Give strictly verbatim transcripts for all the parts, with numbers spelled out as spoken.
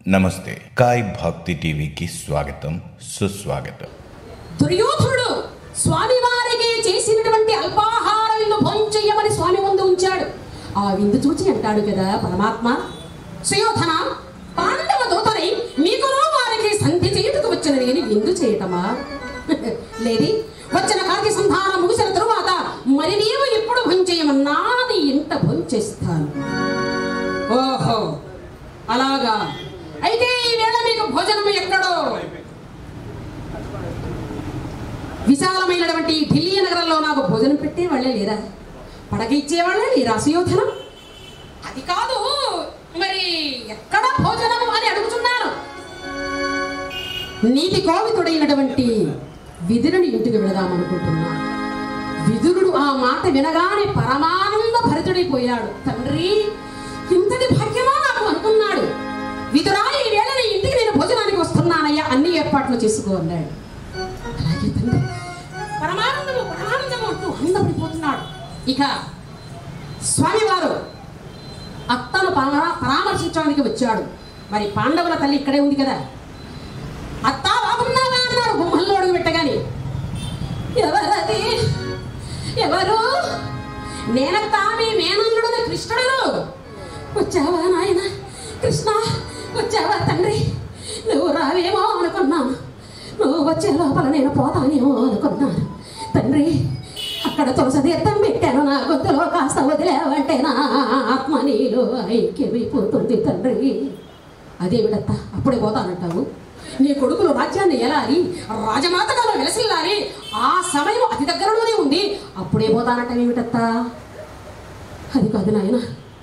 నమస్తే. కాయ్ భక్తి టీవీకి స్వాగతం, సుస్వాగతం. దుర్యోధనుడు స్వామివారికి చేసినటువంటి అల్పాహార విందు భోంచెయ్యమని స్వామి ముందు ఉంచాడు. ఆ విందు చూచి అంటాడు కదా పరమాత్మ, సుయోధన, పాండవ దూతని మీకును వారికి సంధి చేయుటకు వచ్చిన నేను విందు చేయటమా? లేది, వచ్చిన కార్య సంధానం ముగిసిన తరువాత మరి నీవు ఎప్పుడు భోంచెయ్యమన్నా నీ ఇంట భోంచేస్తాను. ఓహో, అలాగా అయితే ఈ వేళ మీకు భోజనం ఎక్కడో? విశాలమైనటువంటి ఢిల్లీ నగరంలో నాకు భోజనం పెట్టే వాళ్ళే లేదా? పడగ ఇచ్చేవాళ్ళే లేరా సుయోధనం? అది కాదు, మరి ఎక్కడ భోజనం అని అడుగుతున్నాను. నీతి కోవితుడైనటువంటి విదురుని ఇంటికి వెళదామనుకుంటున్నా. విదురుడు ఆ మాట వినగానే పరమానంద భరితుడైపోయాడు. తండ్రి, ఇంతటి భాగ్యమా నాకు అనుకున్నాడు. విదురా, ఈ వేళ నీ ఇంటికి నేను భోజనానికి వస్తున్నానయ్యా, అన్ని ఏర్పాట్లు చేసుకో అన్నాడు. అలాగే తండ్రి, పరమానందము పరమానందము అంటూ ఆనందపడిపోతున్నాడు. ఇక స్వామివారు అత్తను పరామర్శించడానికి వచ్చాడు. మరి పాండవుల తల్లి ఇక్కడే ఉంది కదా. అత్త బాగున్నావా అన్నాడు గుమ్మల్లో అడుగు పెట్టగాని. ఎవరది? ఎవరు? నేనత్తా, మీ మేనల్లుడు కృష్ణుడు. వచ్చావా నాయన? కృష్ణ, వచ్చావా తండ్రి? నువ్వు రావేమో అనుకున్నాను. నువ్వు వచ్చే లోపల నేను పోతానేమో అనుకున్నాను. తండ్రి, అక్కడ తులసి తీర్థం పెట్టాను, నా గొంతులో కాస్త వదిలేవంటే నా ఆత్మ నీలో ఐక్యమైపోతుంది తండ్రి. అదేమిటత్త, అప్పుడే పోతానంటావు? నీ కొడుకులు రాజ్యాన్ని ఎలాలి, రాజమాతగా వెలసిల్లాలి, ఆ సమయం అతి దగ్గరలోనే ఉంది, అప్పుడే పోతానంటావు ఏమిటత్తా? అది కాదు నాయన.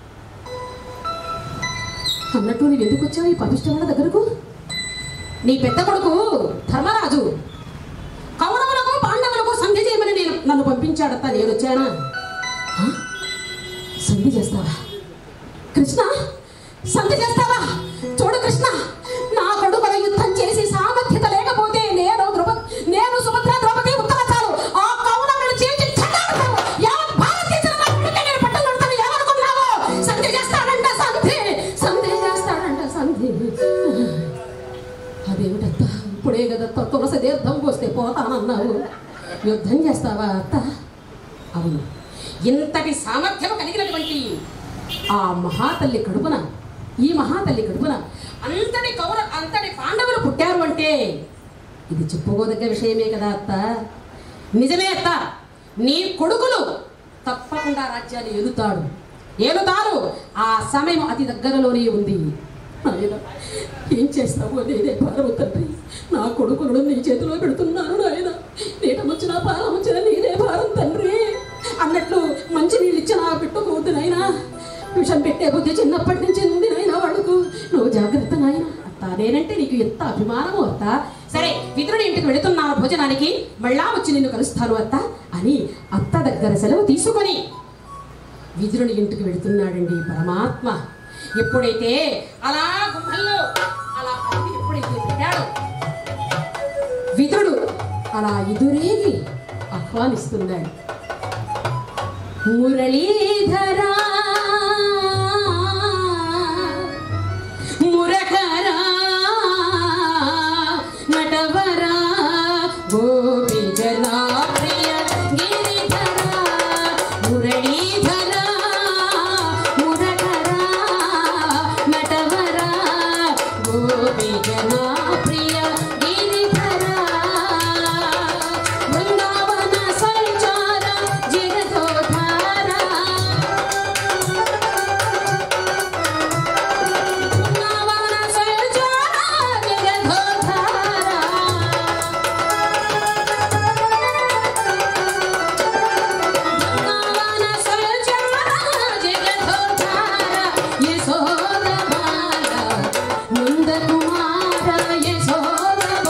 అన్నట్టు నీవు ఎందుకు వచ్చావు ఈ పవిష్ట వాళ్ళ దగ్గరకు? నీ పెద్ద కొడుకు ధర్మరాజు కౌరవులకు పాండవులకు సంధి చేయమని నేను నన్ను పంపించాడత్తా. నేను వచ్చానా? సంధి చేస్తావా కృష్ణ? సంధి చేస్తావా? చూడు కృష్ణ, నా కొడుకుల యుద్ధం చేసి సామర్థ్యత లేకపోతే నేను ద్రౌప నేను సుభద్ర ద్రౌపది ఉత్తరాచారు ఆ కౌరవులను చేసి చెడ్డాడుతావు. యావత్ భారతదేశంలో నేను పట్టం కడతాను. ఏమనుకున్నావు? సంధి చేస్తాడంట, సంధి సంధి చేస్తాడంట సంధి. అదేమిటత్త, ఇప్పుడే కదత్త తులసి తీర్థం పోస్తే పోతానన్నావు. యుద్ధం చేస్తావా అత్త? అవును, ఇంతటి సామర్థ్యం కలిగినటువంటి ఆ మహాతల్లి కడుపున, ఈ మహాతల్లి కడుపున అంతటి కౌర అంతటి పాండవులు పుట్టారు అంటే ఇది చెప్పుకోదగ్గ విషయమే కదా అత్త. నిజమే అత్త, నీ కొడుకులు తప్పకుండా రాజ్యాన్ని ఏలుతాడు ఏలుతారు. ఆ సమయం అతి దగ్గరలోనే ఉంది. నాయన, ఏం చేస్తావు? నేనే భారం తండ్రి. నా కొడుకులను నీ చేతిలో పెడుతున్నాను నాయన. నీటం వచ్చినా పాలం వచ్చినా నేనే భారం తండ్రి. అన్నట్లు మంచి నీళ్ళు ఇచ్చినా పెట్టుకోవద్దు నాయన. విషం పెట్టే బుద్ధి చిన్నప్పటి నుంచి ఉంది నాయన వాళ్ళకు. నువ్వు జాగ్రత్త నాయన. అత్త, నేనంటే నీకు ఎంత అభిమానమో అత్త. సరే, విదురుడి ఇంటికి వెళుతున్నాను భోజనానికి, మళ్ళా వచ్చి నిన్ను కలుస్తాను అత్త అని అత్త దగ్గర సెలవు తీసుకొని విదురుని ఇంటికి వెళుతున్నాడండి పరమాత్మ. ఎప్పుడైతే అలా గుమ్మల్లో అలా ఎప్పుడైతే పెట్టాడు, విదురుడు అలా ఎదురేగి ఆహ్వానిస్తున్నాడు. మురళీధరా మురకరా నటవరా గోపి జనా ప్రియ గిరిధరా మురళీధరా మురకరా నటవరా గోపి జనా ప్రియ గిరిధరా బృందావన సంచార జగదోధారా బృందావన సంచార జగదోధారా బృందావన సంచార జగదోధారా యశోద బాల నంద కుమార యశోద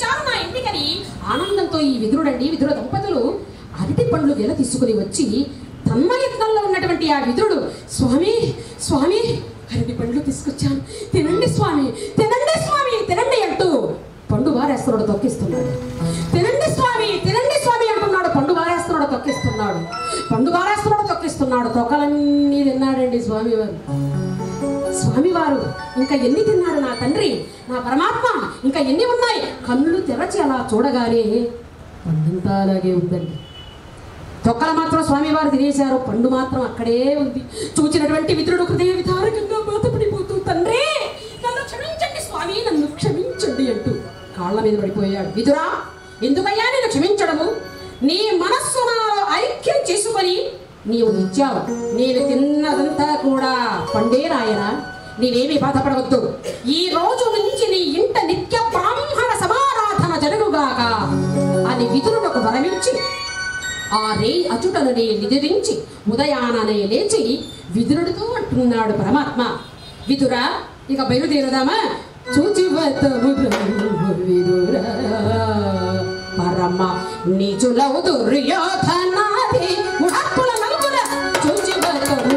వచ్చారు నా ఇంటికని ఆనందంతో ఈ విదురుడండి విదుర దంపతులు అరటి పండ్లు గెల తీసుకుని వచ్చి తన్మయత్నంలో ఉన్నటువంటి ఆ విదురుడు, స్వామి స్వామి అరటి పండ్లు తీసుకొచ్చాను, తినండి స్వామి, తినండి స్వామి, తినండి అంటూ పండు వారేస్తున్నాడు, తొక్కిస్తున్నాడు. తినండి స్వామి, తినండి స్వామి అంటున్నాడు, పండు వారేస్తున్నాడు, తొక్కిస్తున్నాడు. పండు వారేస్తున్నాడు, తొక్కిస్తున్నాడు. తొక్కలన్నీ తిన్నాడండి స్వామివారు. స్వామివారు ఇంకా ఎన్ని తిన్నాడు నా తండ్రి, నా పరమాత్మ, ఇంకా ఎన్ని ఉన్నాయి? కళ్ళు తెరచి అలా చూడగానే పండంతా అలాగే ఉందండి. తొక్కలు మాత్రం స్వామివారు తినేశారు, పండు మాత్రం అక్కడే ఉంది. చూచినటువంటి విదురుడు హృదయ విదారకంగా బాధపడిపోతూ, తండ్రి నన్ను క్షమించండి స్వామి, నన్ను క్షమించండి అంటూ కాళ్ళ మీద పడిపోయాడు. విదురా, ఎందుకయ్యా నేను క్షమించడము? నీ మనస్సు నాలో ఐక్యం చేసుకొని నీవు ఇచ్చావు, నేను తిన్నదంతా కూడా పండే రాయరా, నీవేమీ బాధపడవద్దు. ఈ రోజు నుంచి నీ ఇంట నిత్య బ్రాహ్మణ సమారాధన జరుగుగాక అని విదురునకు వరమించి ఆ రే అచుటను నే నిద్రించి ఉదయాననే లేచి విదురుడితో అంటున్నాడు పరమాత్మ, విదురా ఇక బయలుదేరదామా? చూచివతము విదురా పరమ నీచులవు దుర్యోధనాది ముడక్కుల నలుగుల చూచివతము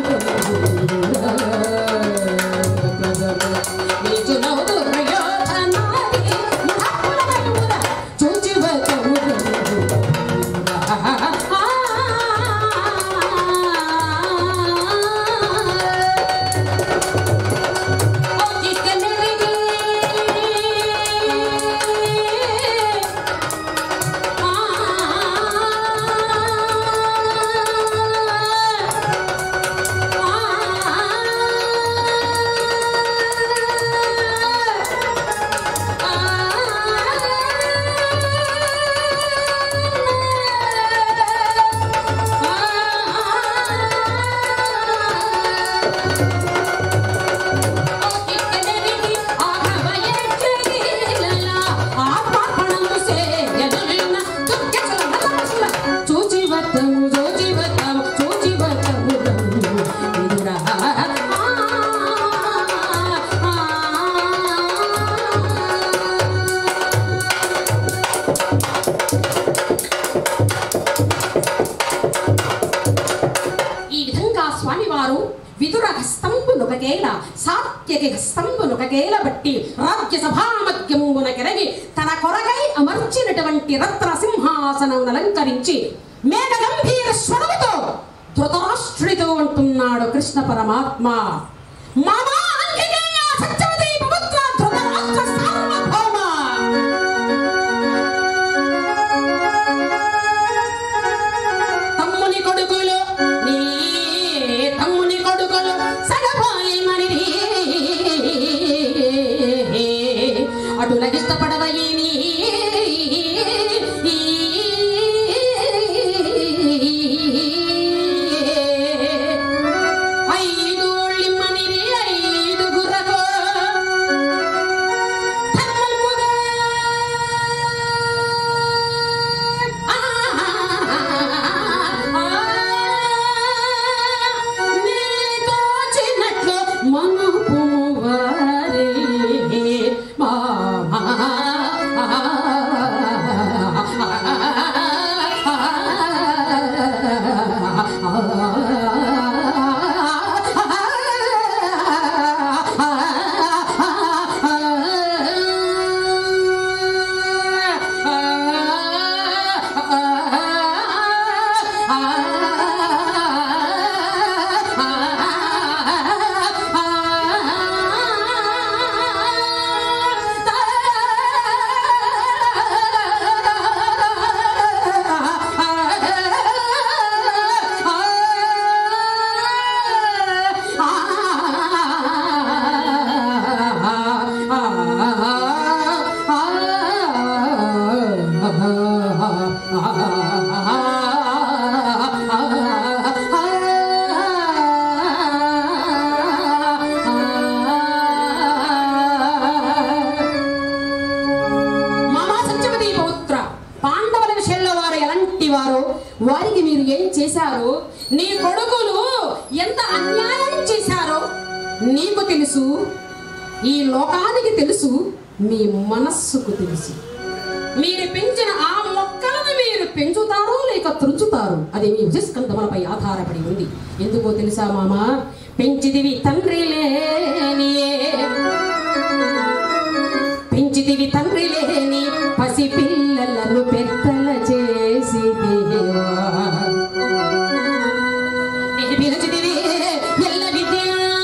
నీచులవు దుర్యోధనాది ముడక్కుల నలుగుల చూచివతము బట్టి రాజ్యసభా మధ్యమున కెరగి తన కొరకై అమర్చినటువంటి రత్న సింహాసనం అలంకరించి మేఘ గంభీర స్వరముతో ధృతరాష్ట్రుడితో అంటున్నాడు కృష్ణ పరమాత్మ, మామా అంగికేయ సత్యవతి పవిత్ర ధృతరాష్ట్ర సార్వభౌమ, తమ్ముని కొడుకులు నీ తమ్ముని కొడుకులు సగపాలి మరి అటులగిష్టపడవయ్యి ఐదుళ్ళిమ్మని ఐదుగురకు నీతోచినట్లు మనుపు వారే వారికి మీరు ఏం చేశారు? నీ కొడుకులు ఎంత అన్యాయం చేశారో నీకు తెలుసు, ఈ లోకానికి తెలుసు, మీ మనస్సుకు తెలుసు. మీరు పెంచిన ఆ మొక్కలను మీరు పెంచుతారో లేక త్రుంచుతారు, అది మీ భుజస్కంధములపై ఆధారపడి ఉంది. ఎందుకో తెలుసా మామ? పెంచితివి తండ్రి లేని పెంచితివి తండ్రి లేని పసి పిల్లలను పెద్దల చేసి నేర్పించితివి ఎల్ల విద్య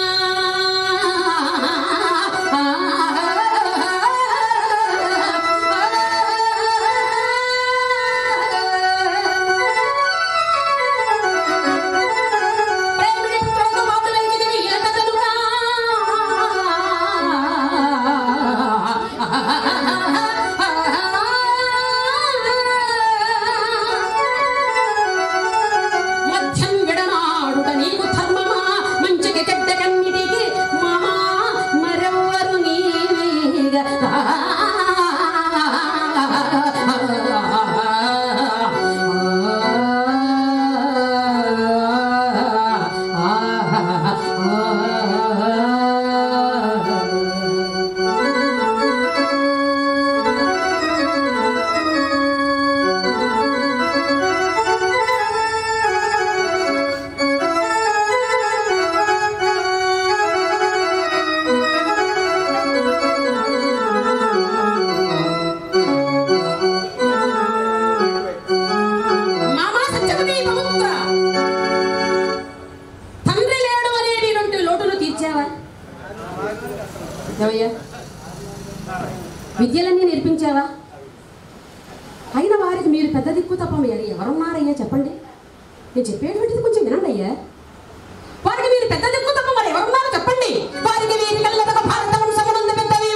విద్యలన్నీ నేర్పించావా? అయిన వారికి మీరు పెద్ద దిక్కు తప్ప మీరు ఎవరున్నారయ్యా చెప్పండి. నేను చెప్పేటువంటిది కొంచెం వినండి అయ్యా. వారికి మీరు పెద్ద దిక్కు తప్ప మరి ఎవరున్నారో చెప్పండి. వారికి వీరి కళ్ళకు భారత వంశమునందు పెద్దవి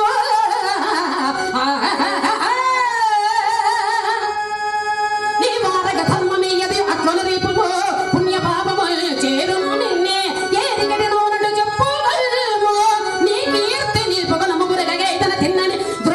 నీ వారగ ధర్మమేయది అట్లను రేపుము పుణ్య పాపము చేరుము నిన్నే ఏరిగడి నోనడు చెప్పుగలము నీ కీర్తి నీ పొగలము గురగగే తన తిన్నని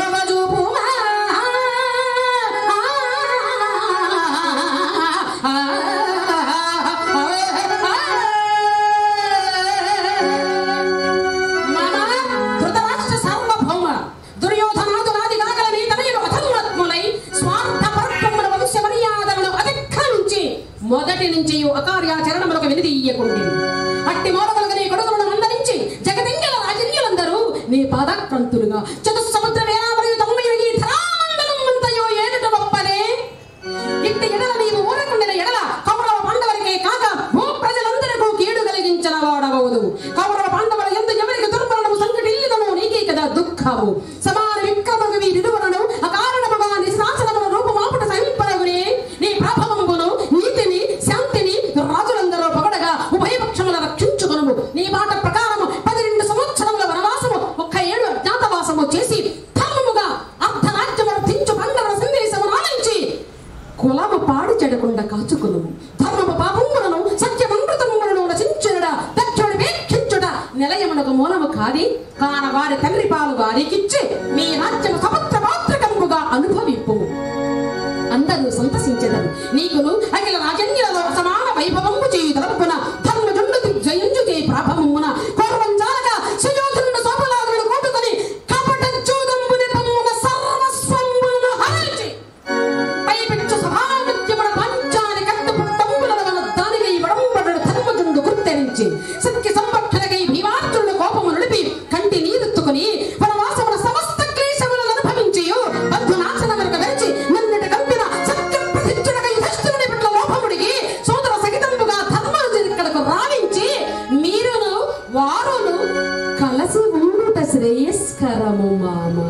మొదటి నుంచి అకార్యాచరణములకు వెనుదీయకుండి అట్టి మోరగలుగా నీ కొడుకులను మందరించి జగదింగల రాజన్యులందరూ నీ పాదక్రంతులుగా చతుస్ సముద్ర వేలామరియు తొమ్మిది ఈ ధరామండలం అంతయో ఏడుట గొప్పదే. ఇట్టి ఎడల నీవు ఊరకుండిన ఎడల కౌరవ పాండవులకే కాక భూ ప్రజలందరికీ కీడు కలిగించిన వాడవదు. కౌరవ పాండవుల ఎందు ఎవరికి దుర్మరణము సంకటిల్లుదనో నీకే కదా దుఃఖము. సమాన విక్రమకు వీరిరువులను అకారణముగా నిశాసనముల రూపమాపుట సహింపరగునే నీ ప్రభావమును నీతిని శాంతిని రాజులందరూ పొగడగా ఉభయపక్షముల రక్షించుకొనుము. నీ మాట ప్రకారము పదిరెండు సంవత్సరముల వనవాసము ఒక్క ఏడు అజ్ఞాతవాసము చేసి ధర్మముగా అర్ధరాజ్యమును తించు పండవ సందేశమును ఆలించి కులము పాడి చెడకుండా కాచుకునుము. ధర్మము పాపములను సత్యమృతములను రచించుట దక్షుడి వీక్షించుట నిలయమునకు మూలము కాది కాన వారి తండ్రి పాలు వారికిచ్చి మీ రాజ్యము సముద్ర పాత్రకముగా అనుభవింపు. అందరూ సంతసించెదరు. నీకును అఖిల రాజన్యులలో సమాన వైభవము చేయు తరపున ధర్మజుండు జయించుకే ప్రాభవమున పూర్వంజాలగా సుయోధనుడు సోపలాదులను కూటుకొని కపట చూదంబుని తమ్మున సర్వస్వంబులను హరించి పైపెచ్చు సభానృత్యమున పంచాని కట్టుపుట్టంబుల వల్ల దానికై వడంబడు ధర్మజుండు గుర్తెరించి సత్య సంపక్షలకై భీమార్జునుడు కోపము నడిపి కంటి నీరెత్తుకొని వనవాసమున సమస్త క్లేశములను అనుభవించియు బంధునాశనములకు వెరచి నన్నట కంపిన సత్య ప్రతిష్ఠుడకై యుధిష్ఠిరుని పట్ల లోపముడికి సోదర సహితముగా ధర్మజుని ఇక్కడకు రావించి మీరును వారును కలసి ఉండుట శ్రేయస్కరము మామా.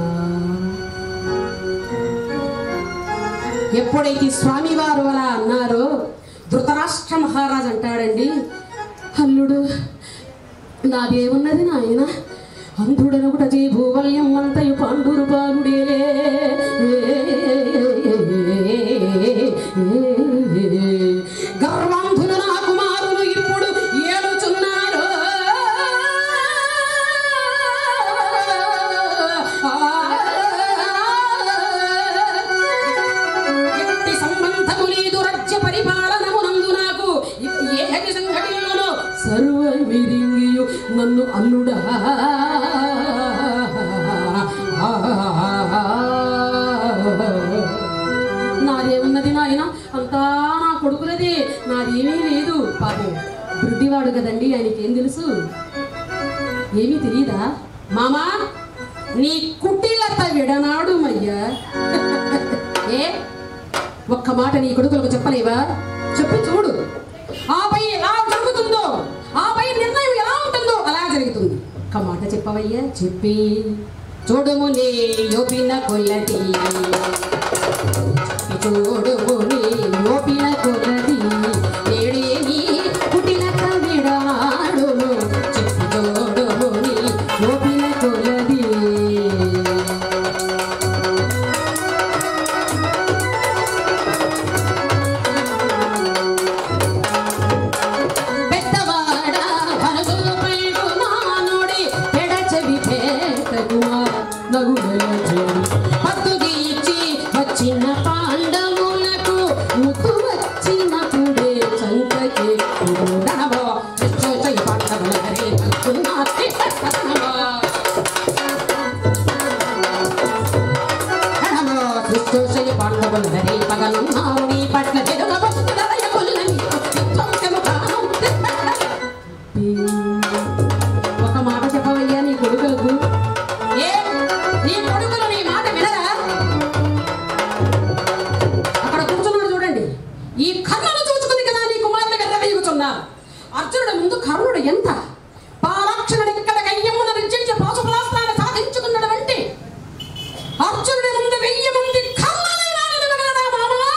ఎప్పుడైతే స్వామివారు అలా అన్నారో ధృతరాష్ట్ర మహారాజు అంటాడండి, అల్లుడు నాదేమున్నది నాయన అంధుడనుగుట చే భూవల్యం అంతయు పాండురు బాలుడేలే గర్వాంధులు నా కుమారులు ఇప్పుడు ఏడుచున్నారు. ఎట్టి సంబంధము లేదు రాజ్య పరిపాలనమునందు నాకు ఏ సంఘటనలో సర్వ విరింగియు నన్ను అల్లుడా ఆ నాదేమున్నది నాయన, అంతా నా కొడుకులదే, నాదేమీ లేదు. పాపం బుడ్డివాడు కదండి, ఆయనకి ఏం తెలుసు? ఏమీ తెలియదా? మామా నీ కుటిలత విడనాడు మయ్యా. ఏ ఒక్క మాట నీ కొడుకులకు చెప్పలేవా? చెప్పి చూడు. ఆపై ఎలా జరుగుతుందో, ఆపై నిర్ణయం ఎలా ఉంటుందో అలా జరుగుతుంది. ఒక్క మాట చెప్పవయ్యా, చెప్పి చూడుము నీ యోపిన కొల్లది, చూడుము నీ యోపిన కొల్లది, నేడే నీ కుటిలత విడనాడు, చెప్పి చూడుము నీ యోపిన కొల్లది. వచ్చిన పాండవులకు ముద్దు వచ్చినప్పుడే సంతకి పాండవుల ధరే పగలున్నావు నీ పట్ల ఒక మాట చెప్పవయ్యా నీ కొడుకులకు. ఏ నీ కొడుకులు నీ మాట వినరా? అక్కడ కూర్చున్నాడు చూడండి. ఈ కర్ణను చూసుకుంది కదా నీ కుమారుడు వెర్రవేయుచున్నారు. అర్జునుడు ముందు కర్ణుడు ఎంత పాలక్షణుడు ఇక్కడ కయ్యమున రుచించి పాశుపలాస్త్రాన్ని సాధించుకున్నటువంటి అర్జునుడి ముందు వెయ్యి మంది కర్ణలైనా నిలవగలరా మామా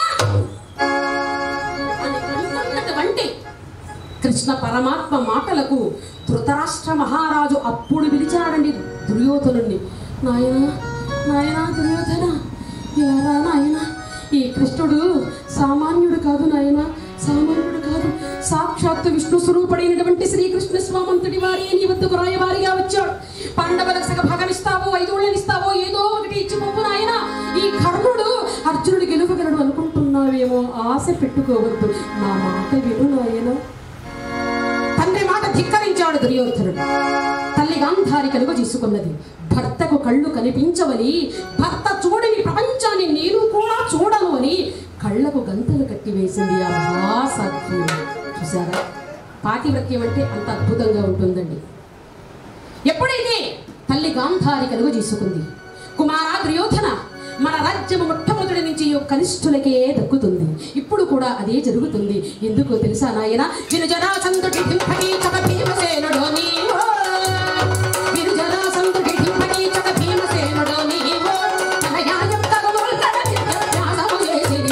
అని అనుకున్నటువంటి కృష్ణ పరమాత్మ మాటలకు ధృతరాష్ట్ర మహారాజు అప్పుడు పిలిచాడండి దుర్యోధనుణ్ణి. నాయనా నాయనా దుర్యోధన, ఎలా నాయన, ఈ కృష్ణుడు సామాన్యుడు కాదు నాయన, సామాన్యుడు కాదు. సాక్షాత్తు విష్ణు స్వరూపుడైనటువంటి శ్రీకృష్ణ స్వామంతుడి వారి నీ వద్దకు రాయవారిగా వచ్చాడు. పాండవులకు సగ భాగమిస్తావో ఐదోళ్ళనిస్తావో ఏదో ఒకటి ఇచ్చి పంపు నాయన. ఈ కర్ణుడు అర్జునుడు గెలువగలడు అనుకుంటున్నావేమో, ఆశ పెట్టుకోవద్దు, నా మాట విను నాయన. తండ్రి మాట ధిక్కరించాడు దుర్యోధనుడు. తల్లి గాంధారి కలుగు చేసుకున్నది. భర్తకు కళ్ళు కనిపించవని, భర్త చూడని ప్రపంచాన్ని నేను కూడా చూడను అని కళ్ళకు గంతలు కట్టివేసింది ఆ మహాసాధ్యం. చూసారా, పాతివ్రత్యం అంటే అంత అద్భుతంగా ఉంటుందండి. ఎప్పుడైతే తల్లి గాంధారి కలుగు చేసుకుంది, కుమారా దుర్యోధన, మన రాజ్యము మొట్టమొదటి నుంచి కనిష్ఠులకే దక్కుతుంది. ఇప్పుడు కూడా అదే జరుగుతుంది. ఎందుకో తెలుసా నాయన? వినుజరాసంతుడి డింపటి చక భీమసేనుడో నీవో, వినుజరాసంతుడి డింపటి చక భీమసేనుడో నీవో, తనయాయం తగముల్కడ విద్యాభ్యాసము చేసిరి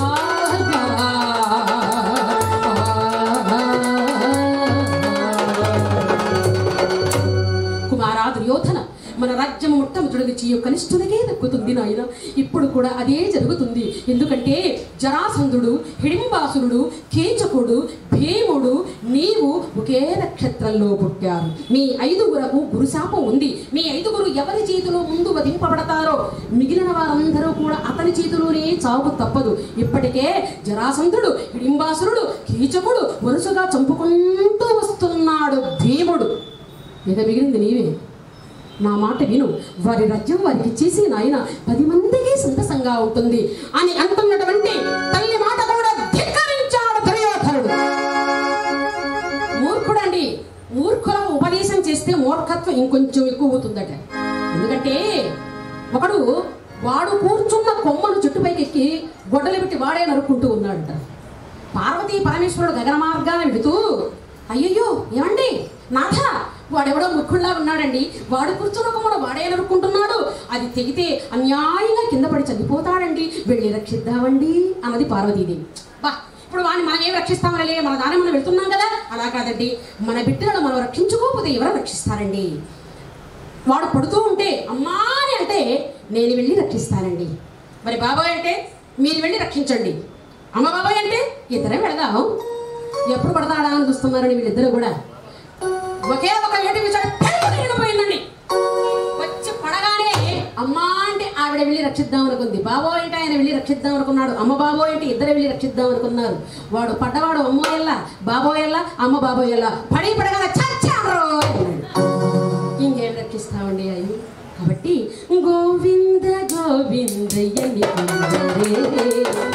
కుమారా దుర్యోధన, మన రాజ్యం మొట్టమొదటి చేయు కనిష్ఠులకే దక్కుతుంది నాయన. ఇప్పుడు కూడా అదే జరుగుతుంది. ఎందుకంటే జరాసంధుడు, హిడింబాసురుడు, కీచకుడు, భీముడు, నీవు ఒకే నక్షత్రంలో పుట్టారు. మీ ఐదుగురకు గురుశాపం ఉంది. మీ ఐదుగురు ఎవరి చేతిలో ముందు వధింపబడతారో మిగిలిన వారందరూ కూడా అతని చేతిలోనే చావు తప్పదు. ఇప్పటికే జరాసంధుడు, హిడింబాసురుడు, కీచకుడు వరుసగా చంపుకుంటూ వస్తున్నాడు భీముడు. ఇక మిగిలింది నీవే. నా మాట విను, వారి రాజ్యం వారికి చేసి నాయన పది మందికి సంతసంగా ఉంటుంది అని అంటున్నటువంటి తల్లి మాట కూడా ధిక్కరించాడు దుర్యోధనుడు. మూర్ఖుడండి, మూర్ఖుల ఉపదేశం చేస్తే మూర్ఖత్వం ఇంకొంచెం ఎక్కువ అవుతుందట. ఎందుకంటే ఒకడు వాడు కూర్చున్న కొమ్మను చుట్టుపైకి ఎక్కి గొడ్డలు పెట్టి వాడే నరుక్కుంటూ ఉన్నాడట. పార్వతీ పరమేశ్వరుడు గగన మార్గాన వెళుతూ, అయ్యయ్యో ఏమండి నాథ, వాడెవడో ముక్కుల్లా ఉన్నాడండి, వాడు కూర్చున్న కొమ్మను వాడే నరుక్కుంటున్నాడు, అది తెగితే అన్యాయంగా కింద పడి చనిపోతాడండి, వెళ్ళి రక్షిద్దామండి అన్నది పార్వతీదేవి. బా, ఇప్పుడు వాడిని మనం ఏం రక్షిస్తామని, మన దాని మనం వెళ్తున్నాం కదా, అలా కాదండి, మన బిడ్డలను మనం రక్షించుకోకపోతే ఎవరు రక్షిస్తారండి? వాడు పడుతూ ఉంటే అమ్మా అని అంటే నేను వెళ్ళి రక్షిస్తానండి. మరి బాబాయ్ అంటే మీరు వెళ్ళి రక్షించండి, అమ్మ బాబాయ్ అంటే ఇద్దరే వెళదాం. ఎప్పుడు పడతాడా అని చూస్తున్నారని వీళ్ళిద్దరూ కూడా ఒకే ఒక ఏటి విడిపోయిందండి. వచ్చి పడగానే అమ్మా అంటే ఆవిడ వెళ్ళి రక్షిద్దాం అనుకుంది, బాబోయ్ అంటే ఆయన వెళ్ళి రక్షిద్దాం అనుకున్నాడు, అమ్మ బాబోయ్ అంటే ఇద్దరు వెళ్ళి రక్షిద్దాం అనుకున్నారు. వాడు పడ్డవాడు అమ్మోయల్లా బాబోయల్లా అమ్మ బాబోయల్లా పడి పడగానే చచ్చారు. ఇంకేం రక్షిస్తామండి అయ్యి. కాబట్టి గోవింద గోవిందయ్య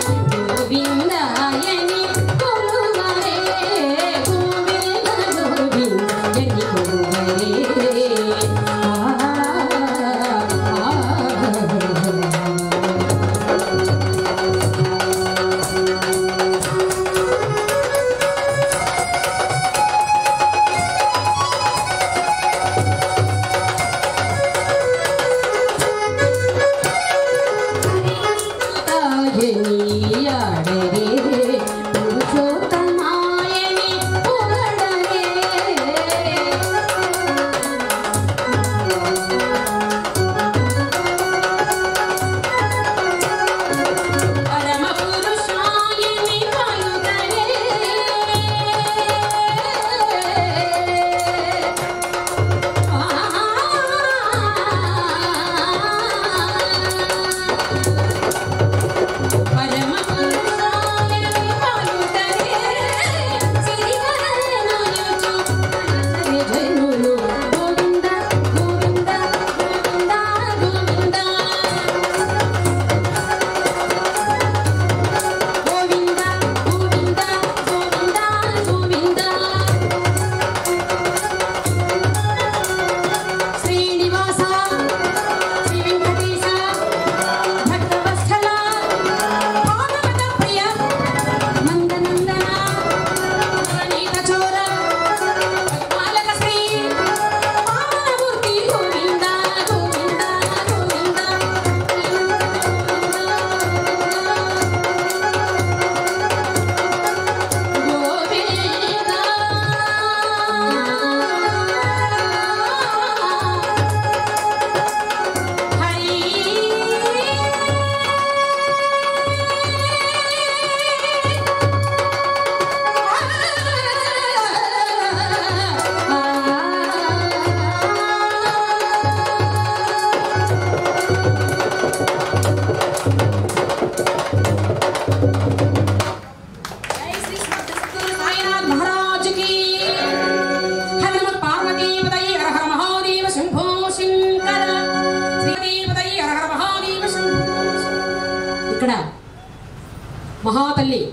ఇక్కడ మహాతల్లి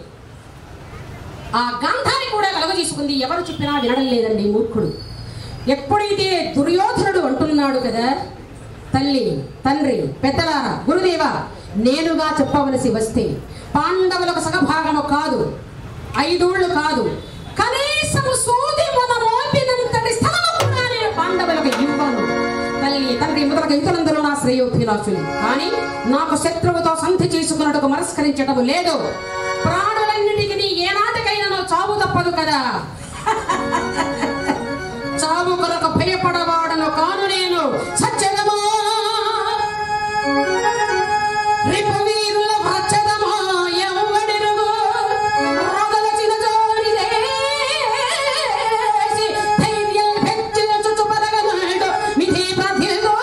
ఆ గంధాన్ని కూడా కలగజేసుకుంది. ఎవరు చెప్పినా వినడం లేదండి మూర్ఖుడు. ఎప్పుడైతే దుర్యోధనుడు అంటున్నాడు కదా, తల్లి తండ్రి పెద్దలారా గురుదేవ నేనుగా చెప్పవలసి వస్తే పాండవులకు సగభాగము కాదు, ఐదోళ్ళు కాదు, కనీసం సూది మొదమోపినంతటి స్థలము కూడా నేను పాండవులకు ఇవ్వను. తల్లి తండ్రి మొదలగు ఇతరులందరూ నా శ్రేయోభిలాషులు, కానీ నాకు శత్రువుతో సంధి చేసుకున్నట్టుకు మనస్కరించటము లేదు. ప్రాణులన్నిటికీ ఏనాటికైనా నా చావు తప్పదు కదా. చావు కొరకు భయపడవాడను కాను నేను. సత్యదమా రిపువీరుల వచ్చదమా ఎవడెరుగు రోదలచిన జోడిదేసి ధైర్యం పెంచిన చుచుపదగనాడు మిథి ప్రతిలో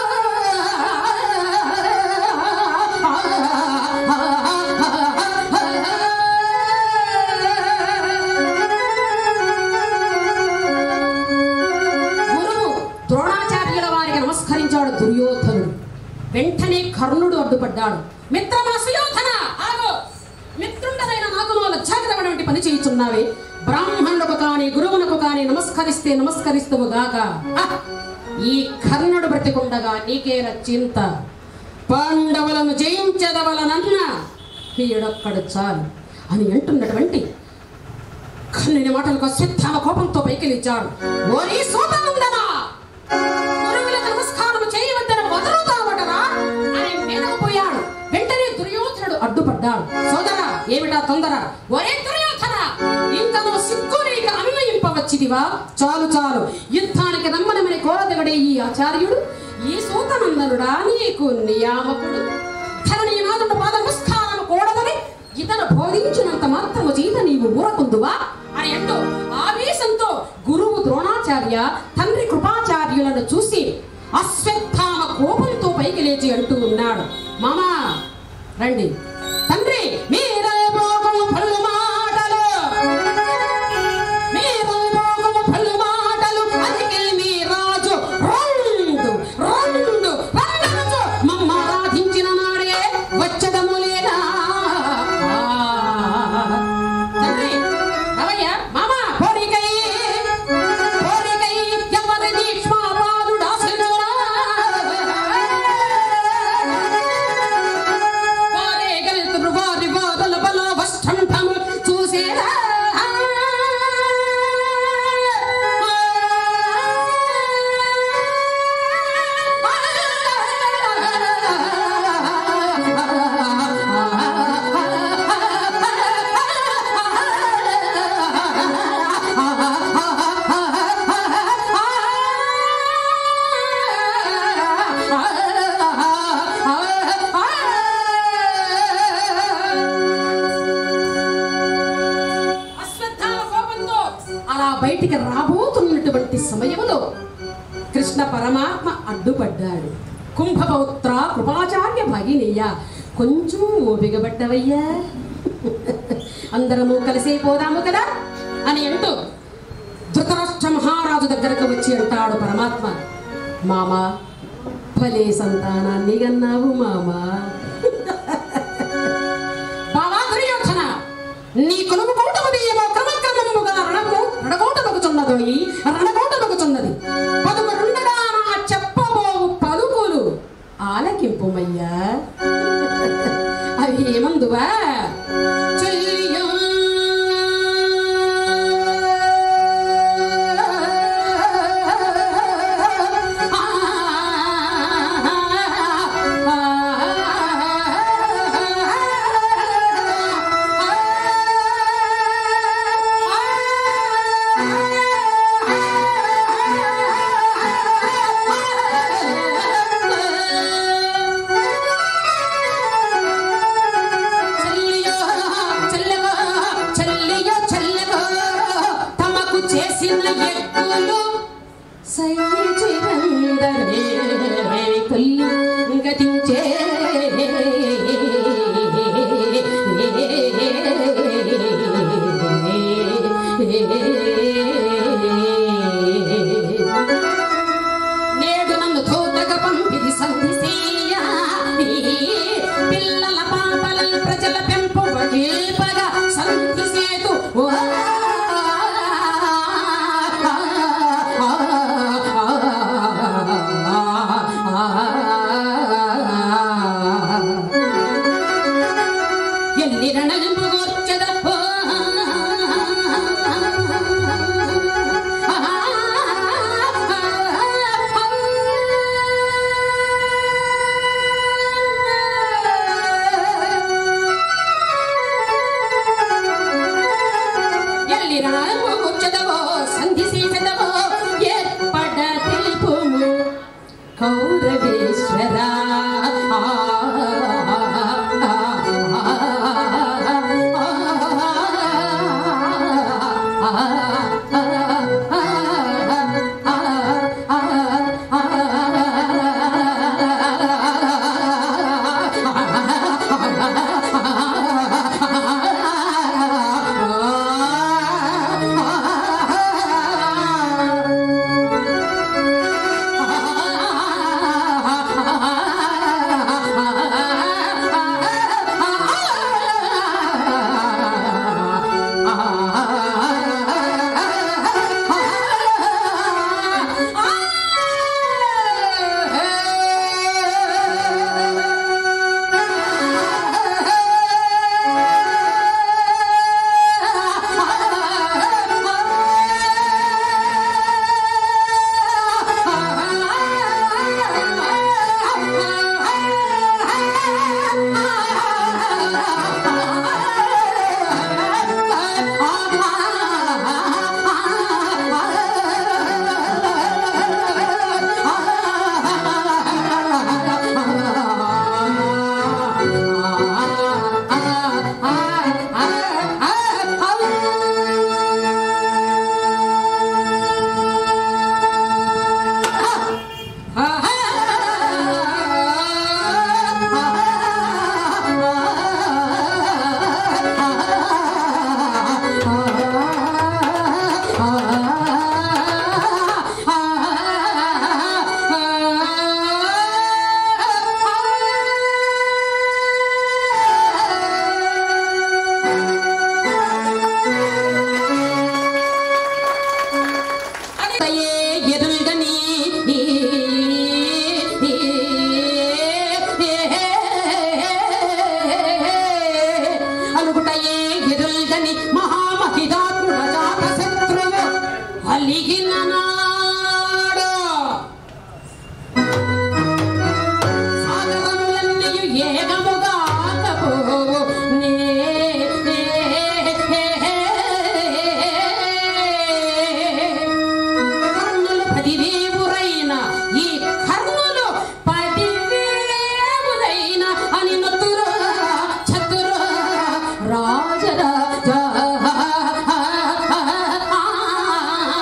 ద్రోణాచార్యుల వారికి నమస్కరించాడు దుర్యోధనుడు. వెంటనే కర్ణుడు అడ్డుపడ్డాడు. మిత్రమా సుయోధన ఆగు, మిత్రుండనైన నాకు నువ్వు లజ్జాకరమైనటువంటి పని చేయుచున్నావే. బ్రాహ్మణులకు కాని గురువునకు కాని నమస్కరిస్తే నమస్కరిస్తువు గాక. ఈ కర్ణుడు బ్రతికుండగా నీకేల చింత. పాండవులను జయించదవలనన్న ఈడొక్కడు చాలు అని అంటున్నటువంటి కర్ణుని మాటలకు అశ్వత్థామ కోపంతో పైకి లేచాడు. ఓరి సూతనందనా, గురువులకు నమస్కారం చేయవద్దని వదులుతావటరా అని మెదకపోయాడు. వెంటనే దుర్యోధనుడు అడ్డుపడ్డాడు. సోదరా ఏమిటా తొందర? ఒరే దుర్యోధన, ఇంత నువ్వు సిగ్గు నీకు అన్వయింపవచ్చిదివా? చాలు చాలు, యుద్ధానికి రమ్మనమని కోరదగడే ఈ ఆచార్యుడు, ఈ సూతనందనుడా నీకు నియామకుడు. ధరణీనాథుడు పాద నమస్కారం కూడదని ఇతను బోధించినంత మాత్రము చేత నీవు ఊరకుందువా అని అంటూ ఆవేశంతో గురువు ద్రోణాచార్య తండ్రి కృపాచార్యులను చూసి అశ్వత్థామ కోపంతో పైకి లేచి అంటూ ఉన్నాడు. మామా రండి తండ్రి, మీరే భోగము పళ్ళు మాటలు, మీరే భోగము పళ్ళు మాటలు, అందుకే మీ రాజు రెండు రెండు రంగరాజు మమ్మ ఆరాధించిన నాడే వచ్చదము లేదా? తండ్రి రవయ్య మామ కోరికై కోరికై ఎవరి దీక్ష్మాపాదుడాసురా కోరికలు వారి వాద బయటికి రాబోతున్నటువంటి సమయంలో కృష్ణ పరమాత్మ అడ్డుపడ్డాడు. కుంభపౌత్ర కృపాచార్య భగినయ్య, కొంచెం ఓపికబడ్డవయ్యా, అందరము కలిసే పోదాము కదా అని అంటూ ధృతరాష్ట్ర మహారాజు దగ్గరకు వచ్చి అంటాడు పరమాత్మ, మామా భలే సంతానాన్ని గన్నావు మామా. బావా దుర్యోధన, నీ కొలువు కోటమదేమో క్రమక్రమముగా రణము రణకోటమగుచున్నదోయి రణకోటమగుచున్నది. పదుమరుండగా నా చెప్పబోవు పలుకులు ఆలకింపుమయ్యా. అవి ఏమందువా? చెల్లియో గతించే నేడు నన్ను తోటగా పంపిది సంధిసేయ, పిల్లల పాపల ప్రజల పెంపు వగేపగా సంధిసేతు కౌరవేశ్వరా. రాజరాజ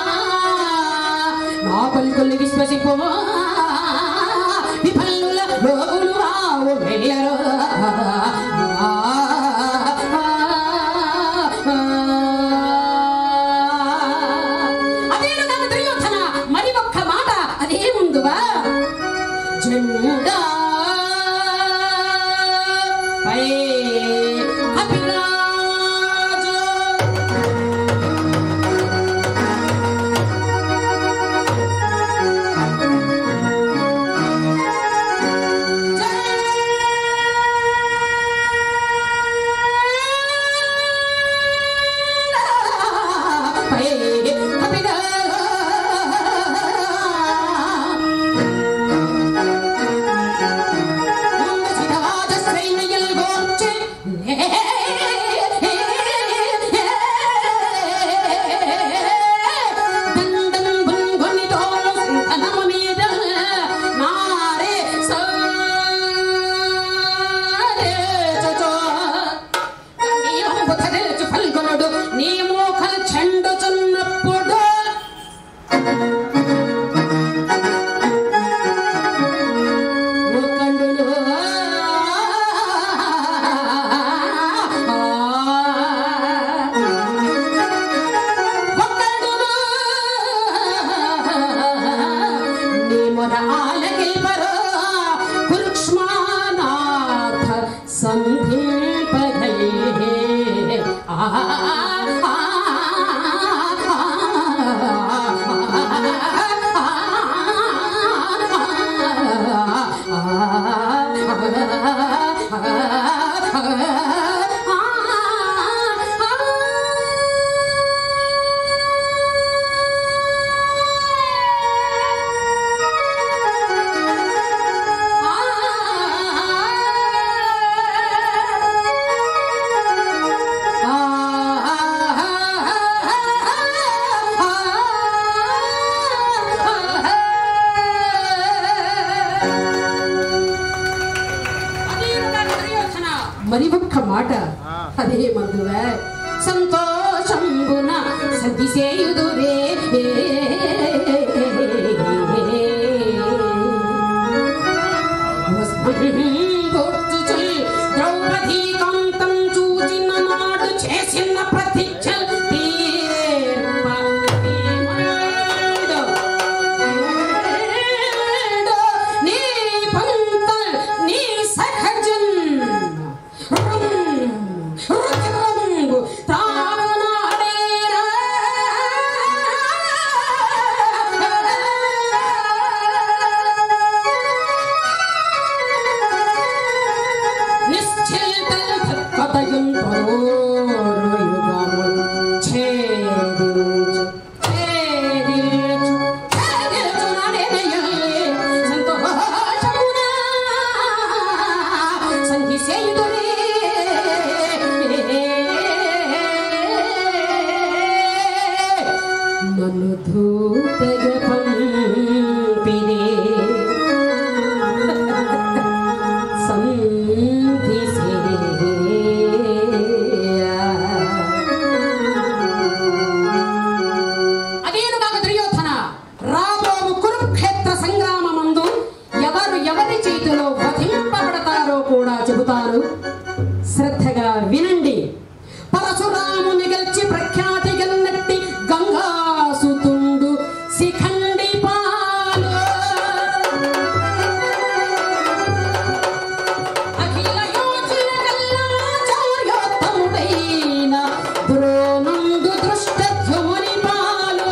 మరి ఒక్క మాట అదే మందువే సంతోషంబున సతిసేయుదురే ద్రౌపదీ కాంతం చూచిన నాడు చేసిన ప్రతిజ్ఞ శ్రద్ధగా వినండి. పరశురాముని గెలిచి ప్రఖ్యాతి గన్నట్టి గంగాసుతుండు శిఖండి పాలు అఖిల యోచన కల్లాచార్యోత్తముడైన ద్రోణుండు దృష్టధ్యుముని పాలు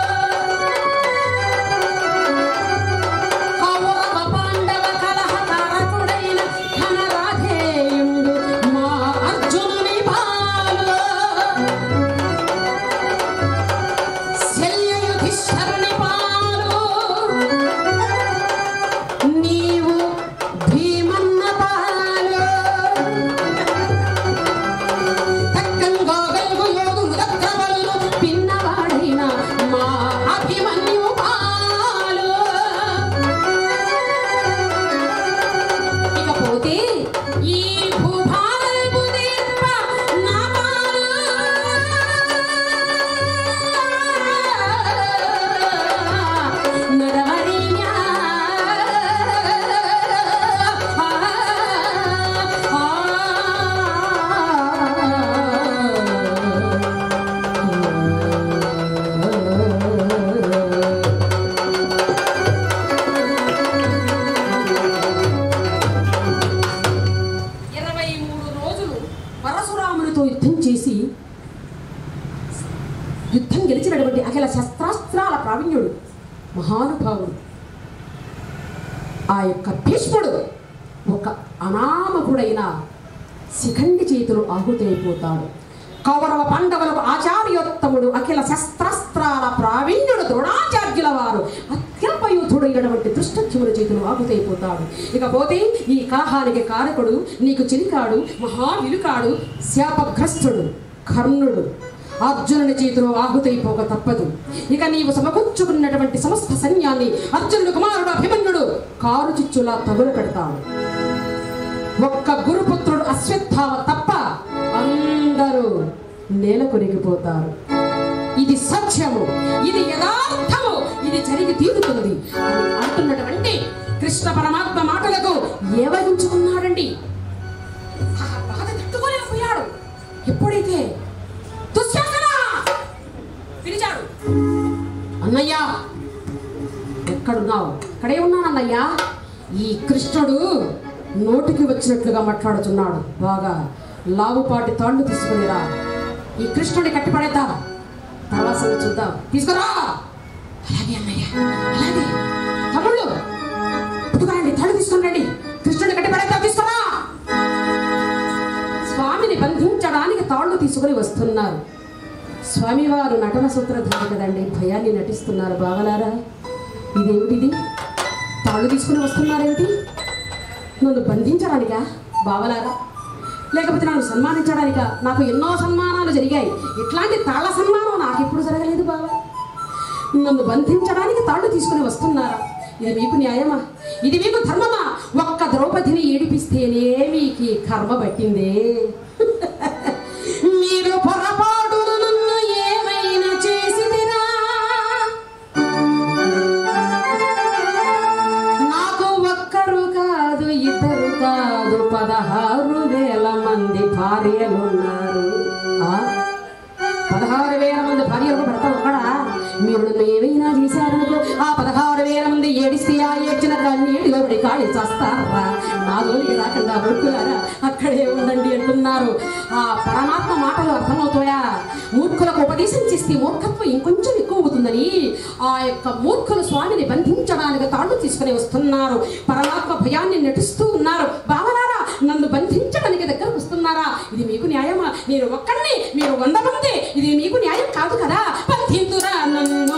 కౌరవ పాండవ కలహ కారకుడైన ఘనరాధేయుండు మా అర్జునుని పాలు పరశురామునితో యుద్ధం చేసి యుద్ధం గెలిచినటువంటి అఖిల శస్త్రాస్త్రాల ప్రావీణ్యుడు మహానుభావుడు ఆ యొక్క భీష్ముడు ఒక అనామకుడైన శిఖండి చేతులు ఆహుతైపోతాడు. కౌరవ పాండవులకు ఆచార్యోత్తముడు అఖిల శస్త్రాస్త్రాల ప్రావీణ్యుడు ద్రోణాచార్యుల వారు అత్యల్పయూథుడైనటువంటి దృష్టజ్యుముల చేతులు ఆహుతైపోతాడు. ఇకపోతే ఈ కలహానికి కారకుడు నీకు చిలికాడు మహావిలుకాడు శాపగ్రస్తుడు కర్ణుడు అర్జునుని చేతిలో ఆహుతైపోక తప్పదు. ఇక నీవు సమకూర్చుకున్నటువంటి సమస్త సైన్యాన్ని అర్జునుడు కుమారుడు అభిమన్యుడు కారు చిచ్చులా తగులు పెడతాడు. ఒక్క గురుపుత్రుడు అశ్వత్థామ తప్ప అందరూ నేల కొరిగిపోతారు. ఇది సత్యము, ఇది యథార్థము, ఇది జరిగి తీరుతుంది అని అంటున్నటువంటి కృష్ణ పరమాత్మ మాటలకు ఏవగించుకున్నాడండి. ఆ బాధ తట్టుకోలేకపోయాడు. ఎప్పుడైతే దుశ్శాసన పిలిచాడు, అన్నయ్యా ఎక్కడున్నావు? ఇక్కడే ఉన్నాను అన్నయ్యా. ఈ కృష్ణుడు నోటికి వచ్చినట్లుగా మాట్లాడుతున్నాడు. బాగా లావుపాటి తాళ్ళు తీసుకునిరా, ఈ కృష్ణుడిని కట్టిపడేద్దాం, తర్వాత చూద్దాం, తీసుకురా. అలాగే అన్నయ్య, అలాగే తమ్ముళ్ళు పుట్టుకురండి, తాళ్ళు తీసుకుని రండి, కృష్ణుడిని కట్టిపడేద్దాం, తీసుకురా. స్వామిని బంధించడానికి తాళ్ళు తీసుకుని వస్తున్నారు. స్వామివారు నటన సూత్రధారి కదండి, భయాన్ని నటిస్తున్నారు. బావలారా ఇదేమిటిది? తాళ్ళు తీసుకుని వస్తున్నారేమిటి? నన్ను బంధించడానికా బావలారా, లేకపోతే నన్ను సన్మానించడానికా? నాకు ఎన్నో సన్మానాలు జరిగాయి, ఇట్లాంటి తాళ్ళ సన్మానం నాకు ఎప్పుడు జరగలేదు బావా. నన్ను బంధించడానికి తాళ్ళు తీసుకుని వస్తున్నారా? ఇది మీకు న్యాయమా? ఇది మీకు ధర్మమా? ఒక్క ద్రౌపదిని ఏడిపిస్తేనే మీకు కర్మ పట్టిందే. మీరు పొరపాటు నన్ను ఏమైనా చేసిదిరా, నాకు ఒక్కరు కాదు ఇద్దరు కాదు పదహారు వేల మంది భార్యలున్నారు. పదహారు వేల మంది భార్యలకు భర్త ఒక్కడా? మీరు నన్ను ఏమైనా చేశారనుకో, ఆ పదహారు వేల మంది ఏడిస్తే ఆ ఏడ్చిన కన్నీటిలో పడి కాళీ చేస్తారా? నా జోలికి రాకుండా మూర్ఖులారా అక్కడే ఉండండి అంటున్నారు. ఆ పరమాత్మ మాటలు అర్థమవుతాయా? మూర్ఖులకు ఉపదేశం చేస్తే మూర్ఖత్వం ఇంకొంచెం ఎక్కువ అవుతుందని ఆ యొక్క మూర్ఖులు స్వామిని బంధించడానికి తాళ్ళు తీసుకుని వస్తున్నారు. పరమాత్మ భయాన్ని నటిస్తూ ఉన్నారు. బావలారా నన్ను బంధించడానికి దగ్గరకు వస్తున్నారా? ఇది మీకు న్యాయమా? నేను ఒక్కడిని, మీరు వంద మంది, ఇది మీకు న్యాయం కాదు కదా. బంధింతురా నన్ను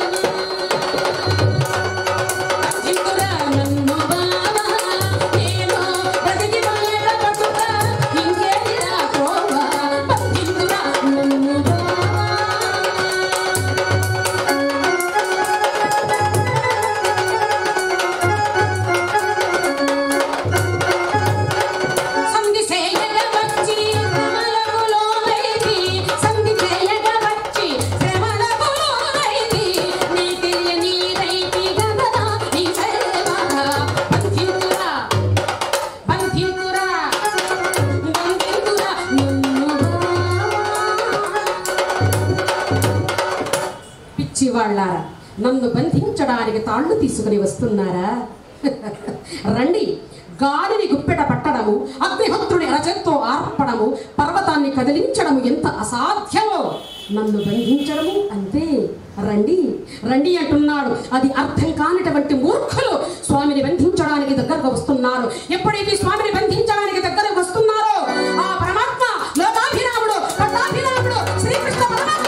వాళ్ళారా, నన్ను బంధించడానికి తాళ్ళు తీసుకుని వస్తున్నారా? రండి. గాలిని గుప్పెట పట్టడము, అగ్నిహోత్రుని అరచేత్తో ఆర్పడము, పర్వతాన్ని కదిలించడము ఎంత అసాధ్యమో నన్ను బంధించడము అంతే. రండి రండి అంటున్నాడు. అది అర్థం కానిటువంటి మూర్ఖులు స్వామిని బంధించడానికి దగ్గరకు వస్తున్నారు. ఎప్పుడైతే స్వామిని బంధించడానికి దగ్గరకు వస్తున్నారో ఆ పరమాత్మ లోకాభిరాముడు పట్టాభిరాముడు శ్రీకృష్ణ పరమాత్మ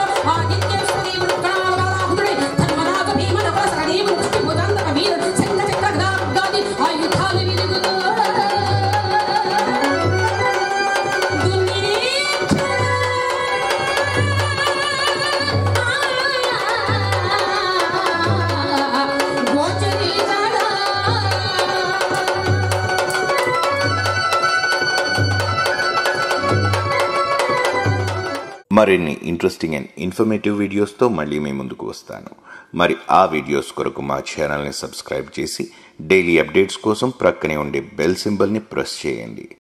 సంగతి మరిన్ని ఇంట్రెస్టింగ్ అండ్ ఇన్ఫర్మేటివ్ వీడియోస్తో మళ్ళీ మీ ముందుకు వస్తాను. మరి ఆ వీడియోస్ కొరకు మా ఛానల్ని సబ్స్క్రైబ్ చేసి డైలీ అప్డేట్స్ కోసం ప్రక్కనే ఉండే బెల్ సింబల్ని ప్రెస్ చేయండి.